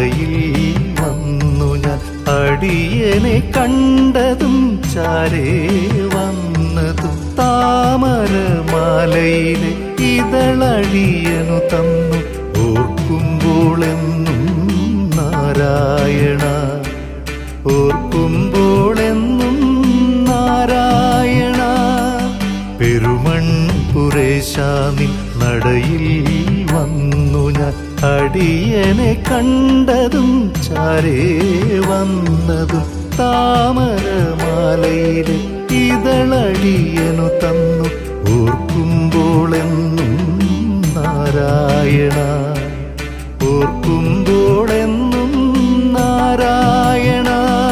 നടയിൽ വന്നു ഞാൻ അടിയനെ കണ്ടതും ചാരേ വന്നതും താമരമാലയിലെ ഇതളടിയനു തന്നു ഓർക്കുമ്പോളെന്നും നാരായണ ഓർക്കുമ്പോളെന്നും നാരായണ പെരുമൺപുരേശാനിൻ നടയിൽ വന്നു ഞാൻ അടിയനെ കണ്ടതും ചാരേ വന്നതും താമരമാലയിലെ ഇതളടിയനു തന്നു ഓർക്കുമ്പോളെന്നും നാരായണ ഓർക്കുമ്പോളെന്നും നാരായണ.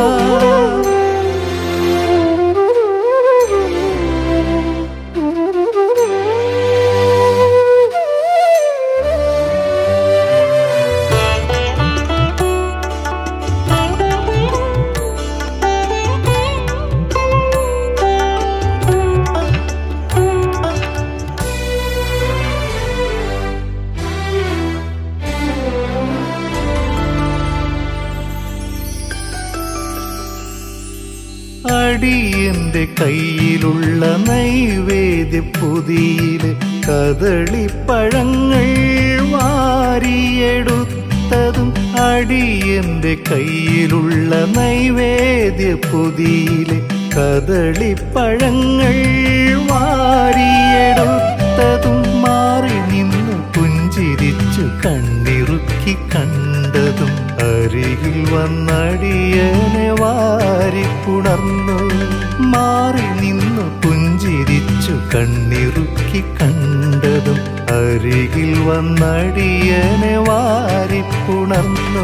അടിയന്റെ കയ്യിലുള്ള നൈവേദ്യപ്പൊതിയിലെ കദളിപ്പഴങ്ങൾ വാരിയെടുത്തതും അടിയന്റെ കയ്യിലുള്ള നൈവേദ്യപ്പൊതിയിലെ കദളിപ്പഴങ്ങൾ വാരിയെടുത്തതും മാറി നിന്ന് പുഞ്ചിരിച്ചു കണ്ണിറുക്കി കണ്ടതും അരികിൽ വന്നടിയനെ വാരിപ്പുണർന്നു മാറി നിന്നു പുഞ്ചിരിച്ചു കണ്ണിറുക്കി കണ്ടതും അരികിൽ വന്നടിയനെ വാരിപ്പുണർന്നു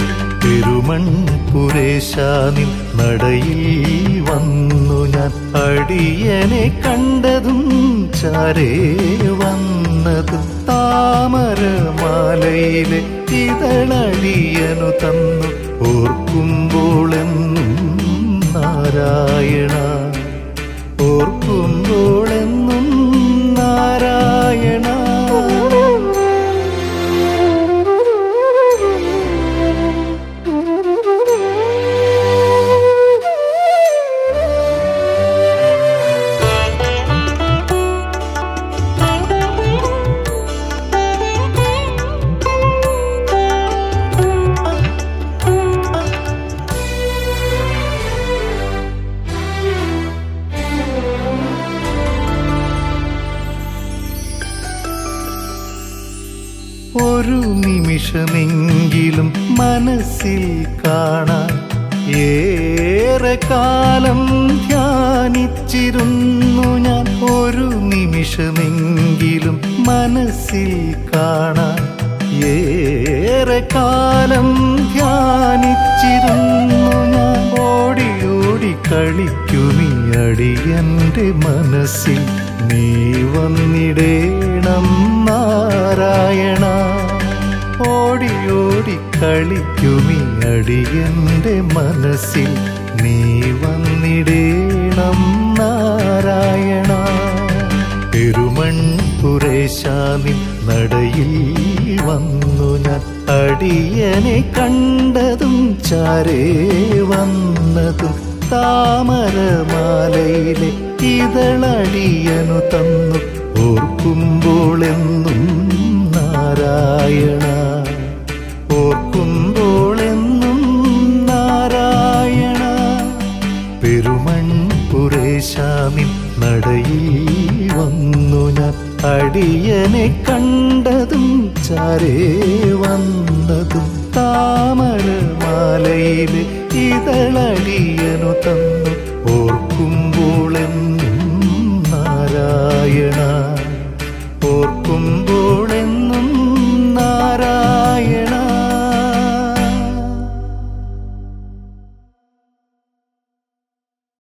പെരുമൺപുരേശാനിൻ നടയിൽ വന്നു ഞാൻ അടിയനെ കണ്ടതും ചാരേ വന്നതും താമരമാലയിലെ ഇതളടിയനു തന്നു ഓർക്കുമ്പോളെന്നും നാരായണ ഓർക്കുമ്പോളെന്നും നാരായണ. ഒരു നിമിഷമെങ്കിലും മനസ്സിൽ കാണാൻ ഏറെ കാലം ധ്യാനിച്ചിരുന്നു ഞാൻ ഒരു നിമിഷമെങ്കിലും മനസ്സിൽ കാണാൻ ഏറെ കാലം ധ്യാനിച്ചിരുന്നു ഞാൻ ഓടി ഓടി കളിക്കുമീ അടിയന്റെ മനസ്സിൽ നീ വന്നിടേണം നാരായണ ഓടി ഓടി കളിക്കുമീ അടിയന്റെ മനസ്സിൽ നീ വന്നിടേണം നാരായണ പെരുമൺപുരേശാനിൻ നടയിൽ വന്നു ഞാൻ അടിയനെ കണ്ടതും ചാരേ വന്നതും താമരമാലയിലെ ഇതളടിയനു തന്നു ഓർക്കുമ്പോളെന്നും നാരായണ ഓർക്കുമ്പോളെന്നും നാരായണ പെരുമൺപുരേശാനിൻ നടയിൽ വന്നു ഞാൻ അടിയനെ കണ്ടതും ചാരേ വന്നതും താമരമാലയിലെ ഇതളടിയനു തന്നു ഓർക്കും